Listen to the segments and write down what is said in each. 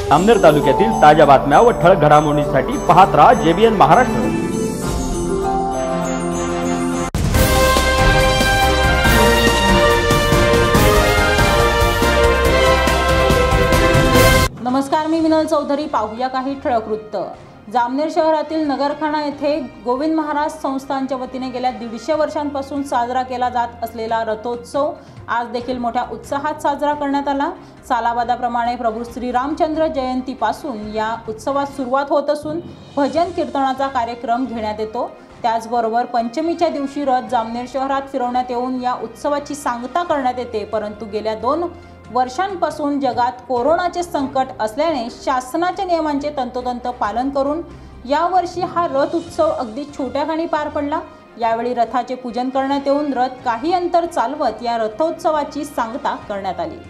जामनेर तालुक्यातील ताज्या बातम्या व ठळक घडामोडींसाठी पाहत राहा JBN महाराष्ट्र। नमस्कार, मी मिनल चौधरी। पाहूया काही ठळक वृत्त। जामनेर शहरातील नगरखाना येथे गोविंद महाराज संस्थानच्या वतीने गेल्या 150 वर्षांपासून साजरा केला जात असलेला रथोत्सव आज देखील मोठ्या उत्साहात साजरा करण्यात आला। सालाबादाप्रमाणे प्रभू श्री रामचंद्र जयंतीपासून या उत्सवात सुरुवात होत असून भजन कीर्तनाचा कार्यक्रम घेण्यात येतो। त्याचबरोबर पंचमीच्या दिवशी रथ जामनेर शहरात फिरवण्यात येऊन या उत्सवाची सांगता करण्यात येते। परंतु गेल्या 2 वर्षांपासून जगात कोरोनाचे संकट असल्याने शासनाच्या नियमांचे तंतोतंत पालन करून यावर्षी हा रथ उत्सव अगदी छोट्याखानी पार पडला। यावेळी रथाचे पूजन करण्यात येऊन रथ काही अंतर चालवत या रथोत्सवाची सांगता करण्यात आली।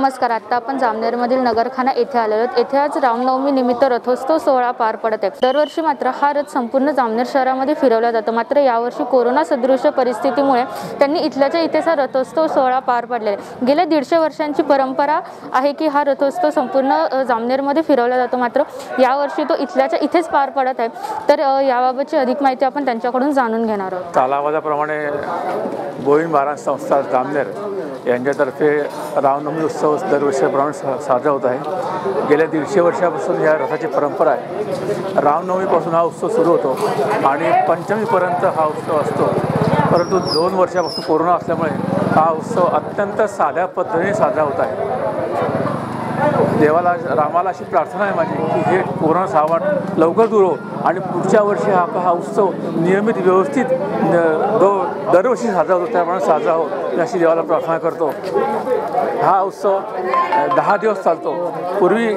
नमस्कार. आता आपण जामनेरमधील नगरखाना येथे आलेलो आहोत. येथे आज रामनवमी निमित्त रथोत्सव सोहळा पार पडत आहे. दरवर्षी मात्र हा रथ संपूर्ण जामनेर शहरामध्ये फिरवला जातो. मात्र यावर्षी कोरोना सदृश परिस्थितीमुळे त्यांनी इथल्याच्या इथेच हा रथोत्सव सोहळा पार पडलेला आहे. गेल्या 150 वर्षांची परंपरा आहे की हा रथोत्सव संपूर्ण जामनेरमध्ये फिरवला जातो. मात्र यावर्षी तो इथल्याच्या इथेच पार पडत आहे. तर याबाबतची अधिक माहिती आपण त्यांच्याकडून जाणून घेणार आहोत. तालावादाप्रमाणे गोविंद महाराज संस्था जामनेर यांच्यातर्फे रामनवमी उत्सव दरवर्षीप्रमाणे साजरा होत आहे. गेल्या 150 वर्षापासून या रथाची परंपरा आहे. रामनवमीपासून हा उत्सव सुरू होतो आणि पंचमीपर्यंत हा उत्सव असतो. परंतु 2 वर्षापासून कोरोना असल्यामुळे हा उत्सव अत्यंत साध्या पद्धतीने साजरा होत आहे. देवाला रामाला अशी प्रार्थना आहे माझी की हे कोरोना सावट लवकर दूर हो आणि पुढच्या वर्षी हा उत्सव नियमित व्यवस्थित दरवर्षी साजरा होतो त्याप्रमाणे साजरा हो अशी देवाला प्रार्थना करतो. हा उत्सव 10 दिवस चालतो. पूर्वी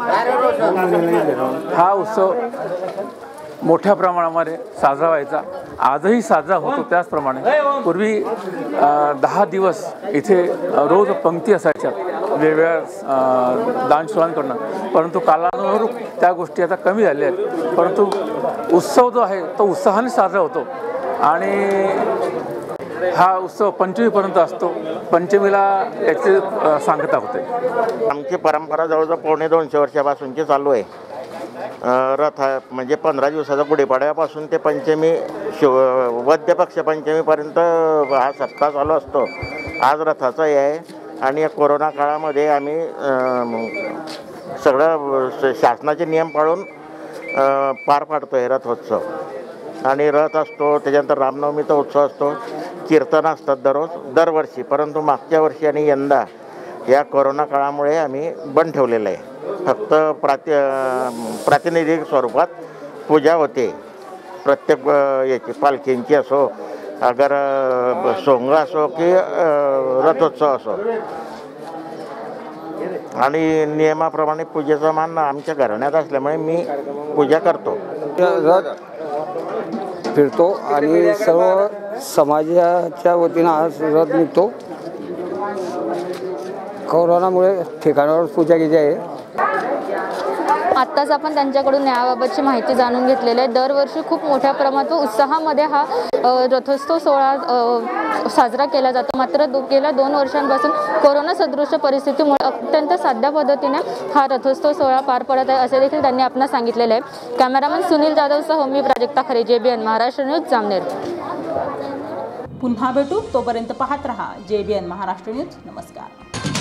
हा उत्सव मोठ्या प्रमाणामध्ये साजरा व्हायचा. आजही साजरा होतो त्याचप्रमाणे. पूर्वी 10 दिवस इथे रोज पंक्ती असायच्या वेगवेगळ्या दानशूरांकडनं. परंतु कालानुरूप त्या गोष्टी आता कमी झाल्या आहेत. परंतु उत्सव जो आहे तो उत्साहाने साजरा होतो आणि हा उत्सव पंचमीपर्यंत असतो. पंचमीला याची सांगता होते. आमची परंपरा जवळजवळ 250 वर्षापासूनची चालू आहे. रथ म्हणजे 15 दिवसाचा गुढीपाडव्यापासून ते पंचमी वद्य पक्ष पंचमीपर्यंत हा सप्ताह चालू असतो. आज रथाचा हे आहे आणि या कोरोना काळामध्ये आम्ही सगळं शासनाचे नियम पाळून पार पाडतो आहे रथोत्सव. आणि रथ असतो, त्याच्यानंतर रामनवमीचा उत्सव असतो, कीर्तन असतात दरवर्षी. परंतु मागच्या वर्षी आणि यंदा या कोरोना काळामुळे आम्ही बंद ठेवलेलं आहे. फक्त प्रातिनिधिक स्वरूपात पूजा होते. प्रत्येक याची पालखींची असो, अगर सोंग असो की रथोत्सव असो. आणि नियमाप्रमाणे पूजेचा मान आमच्या घराण्यात असल्यामुळे मी पूजा करतो. रथ फिरतो आणि सर्व समाजाच्या वतीनं आज रथ निघतो. कोरोनामुळे ठिकाणावर पूजा केली आहे. आत्ताच आपण त्यांच्याकडून याबाबतची माहिती जाणून घेतलेली आहे. दरवर्षी खूप मोठ्या प्रमाणात उत्साहामध्ये हा रथोत्सव सोहळा साजरा केला जातो. मात्र गेल्या 2 वर्षांपासून कोरोना सदृश परिस्थितीमुळे अत्यंत साध्या पद्धतीने हा रथोत्सव सोहळा पार पडत आहे असे देखील त्यांनी आपणास सांगितलेले आहे. कॅमेरामॅन सुनील जाधवसह मी प्राजक्ता खरे, JBN महाराष्ट्र न्यूज जामनेर. पुन्हा भेटू, तोपर्यंत पाहत रहा JBN महाराष्ट्र न्यूज. नमस्कार.